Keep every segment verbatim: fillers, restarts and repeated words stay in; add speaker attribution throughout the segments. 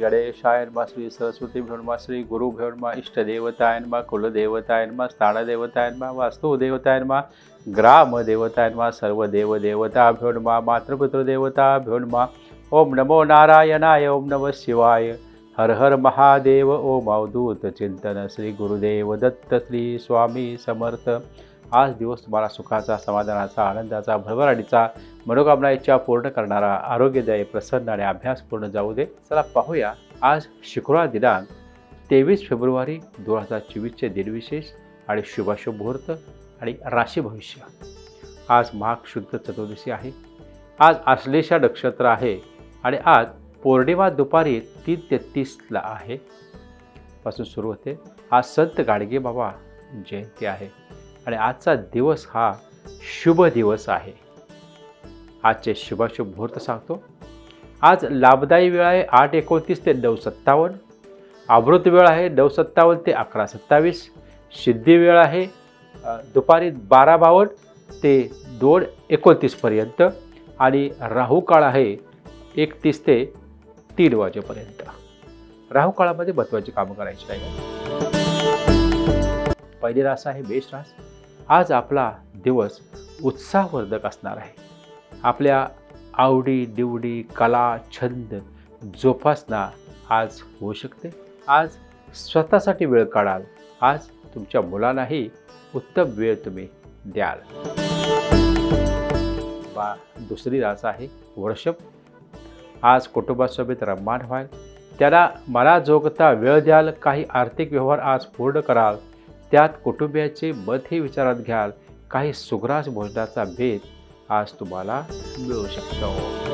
Speaker 1: गणेशाय नमः, श्री सरस्वतीभ्यो नमः, श्री गुरुभ्यो नमः, इष्टदेवताय नमः, कुलदेवताय नमः, स्थानदेवताय नमः, वास्तुदेवताय नमः, ग्रामदेवताय नमः, सर्वदेवदेवताभ्यो नमः, मातृपितृदेवताभ्यो नमः। ओम नमो नारायणाय, ओम नमः शिवाय, हर हर महादेव, ओम अवधूत चिंतन, श्री गुरुदेव दत्त, श्री स्वामी समर्थ। आज दिवस तुम्हाला सुखाचा, समाधानाचा, आनंदाचा, भरभराटीचा, मनोकामना इच्छा पूर्ण करणारा, आरोग्यदायी, प्रसन्न आणि अभ्यासपूर्ण जाऊ दे। चला पाहूया आज शुक्रवार दिनांक तेवीस फेब्रुवारी दोन हजार चोवीसचे दिनविशेष आणि शुभाशुभ मुहूर्त आणि राशी भविष्य। आज माघ शुद्ध चतुर्दशी आहे, आज आश्लेषा नक्षत्र आहे आणि आज पौर्णिमा दुपारी तीन तेहतीसला आहे पासून सुरू होते। आज संत गाडगे बाबा जयंती आहे आणि आजचा दिवस हा शुभ दिवस आहे। आजचे शुभाशुभ मुहूर्त सांगतो। आज लाभदायी वेळ आहे आठ एकोणतीस ते नऊ सत्तावन्न, अमृत वेळ आहे नऊ सत्तावन्न ते अकरा सत्तावीस, सिद्धी वेळ आहे दुपारी बारा बावन्न ते दोन एकोणतीसपर्यंत आणि राहू काळ आहे एकतीस ते तीन वाजेपर्यंत। राहू काळामध्ये महत्त्वाची कामं करायची आहे। पहिली रास आहे मेष रास। आज आपला दिवस उत्साहवर्धक असणार आहे। आपल्या आवडी निवडी, कला, छंद जोपासना आज होऊ शकते। आज स्वतःसाठी वेळ काढाल। आज तुमच्या मुलांनाही उत्तम वेळ तुम्ही द्याल। बा दुसरी रास आहे वृषभ। आज कुटुंबासोबत रममाण व्हाल, त्याला मला जोगता वेळ द्याल, काही आर्थिक व्यवहार आज पूर्ण कराल, त्यात कुटुंबियाचे मतही विचारात घ्याल, काही सुग्रास भोजनाचा भेद आज तुम्हाला मिळू शकतो।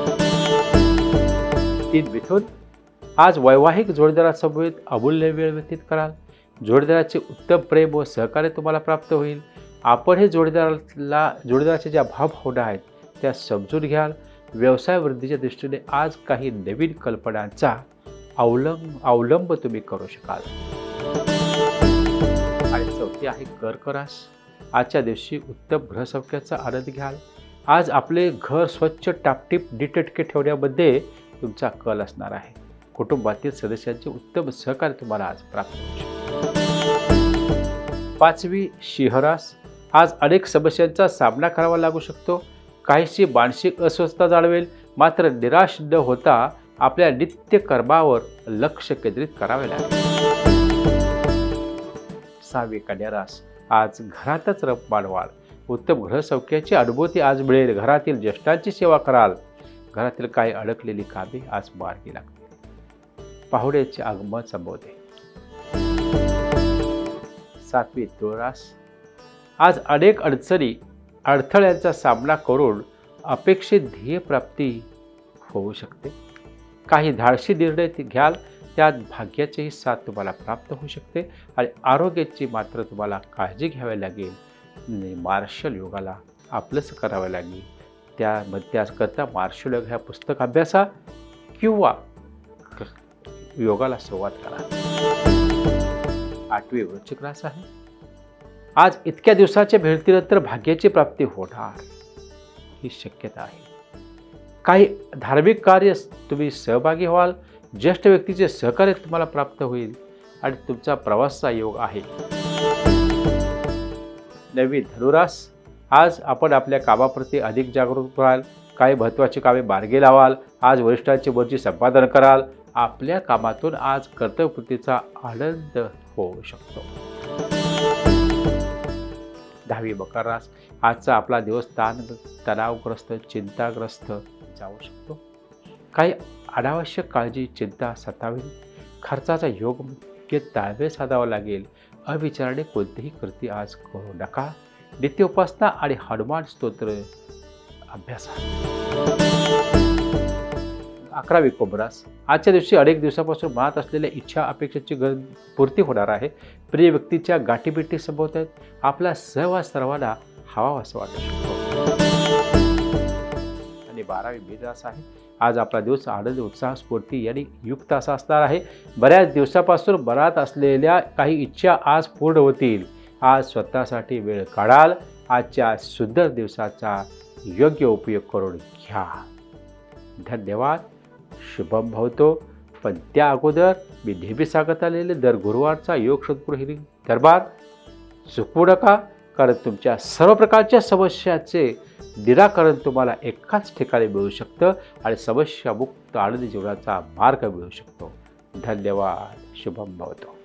Speaker 1: तीन मिथुन। आज वैवाहिक जोडीदारासोबत अमूल्य वेळ व्यतीत कराल, जोडीदाराचे उत्तम प्रेम व सहकार्य तुम्हाला प्राप्त होईल। आपण हे जोडीदाराला जोडीदाराचे ज्या भावभावना आहेत त्या समजून घ्याल। व्यवसाय वृद्धीच्या दृष्टीने आज काही नवीन कल्पनांचा अवलंब अवलंब तुम्ही करू शकाल। आणि चौथी आहे कर्क रास। आजच्या दिवशी उत्तम गृहसौख्याचा आनंद घ्याल। आज आपले घर स्वच्छ, टापटीप, नीटनेटके ठेवण्यामध्ये तुमचा कल असणार आहे। कुटुंबातील सदस्यांचे उत्तम सहकार्य तुम्हाला आज प्राप्त होऊ शकते। पाचवी सिंह रास। आज अनेक समस्यांचा सामना करावा लागू शकतो। काहीशी मानसिक अस्वस्थता जाणवेल, मात्र निराश न होता आपल्या नित्य कर्मावर लक्ष केंद्रित करावे लागेल। सहावी कन्या रास। आज घरातच रममाण व्हाल, उत्तम गृहसौख्याची अनुभूती आज मिळेल। घरातील ज्येष्ठांची सेवा कराल, घरातील काही अडकलेली कामे आज मार्गी लागतील। पाहुण्याचे आगमन संबोधे। सातवी तुळ रास। आज अनेक अडचणी अडथळ्यांचा सामना करून अपेक्षित ध्येयप्राप्ती होऊ शकते। काही धाडसी निर्णय घ्याल, त्यात भाग्याचीही साथ तुम्हाला प्राप्त होऊ शकते आणि आरोग्याची मात्र तुम्हाला काळजी घ्यावी लागेल। मार्शल योगाला आपलंसं करावं लागेल। त्यामध्ये त्याकरता मार्शल योग ह्या पुस्तक अभ्यासा किंवा योगाला सुरुवात करा। आठवी वृश्चिक रास आहे। आज इतक्या दिवसाच्या भेटीनंतर भाग्याची प्राप्ती होणार ही शक्यता आहे। काही धार्मिक कार्य तुम्ही सहभागी व्हाल, ज्येष्ठ व्यक्तीचे सहकार्य तुम्हाला प्राप्त होईल आणि तुमचा प्रवासाचा योग आहे। नववी धनुरास। आज आपण आपल्या कामाप्रती अधिक जागरूक व्हाल, काही महत्त्वाची कामे मार्गी लावाल। आज वरिष्ठांची मर्जी संपादन कराल। आपल्या कामातून आज कर्तव्यपूर्तीचा आनंद होऊ शकतो। दहावी मकर रास। आजचा आपला दिवस ताण तणावग्रस्त, चिंताग्रस्त जाऊ शकतो। काही अनावश्यक काळजी, चिंता सतावेल। खर्चाचा योग्य ताळमेळ साधावा लागेल। अविचाराने कोणतीही कृती आज करू नका। नित्य उपासना आणि हनुमान स्तोत्र अभ्यासा। अकरावी कुंभ रास। आजच्या दिवशी अनेक दिवसापासून मनात असलेल्या इच्छा अपेक्षेची गरज पूर्ती होणार आहे। प्रिय व्यक्तीच्या गाठीभेटी संभवत आहेत। आपला सहवास सर्वांना हवा असं वाटू शकतो। आणि बारावी मीन रास आहे। आज आपला दिवस आनंद, उत्साह, स्फूर्ती यांनी युक्त असा असणार आहे। बऱ्याच दिवसापासून मनात असलेल्या काही इच्छा आज पूर्ण होतील। आज स्वतःसाठी वेळ काढाल। आजच्या सुंदर दिवसाचा योग्य उपयोग करून घ्या। धन्यवाद। शुभम भवतो। पण त्या अगोदर मी नेहमी सांगत आलेले दर गुरुवारचा योग सद्गुरू हिलिंग दरबार चुकवू नका, कारण तुमच्या सर्व प्रकारच्या समस्याचे निराकरण तुम्हाला एकाच ठिकाणी मिळू शकतं आणि समस्यामुक्त आनंदी जीवनाचा मार्ग मिळू शकतो. धन्यवाद. शुभम भवतो.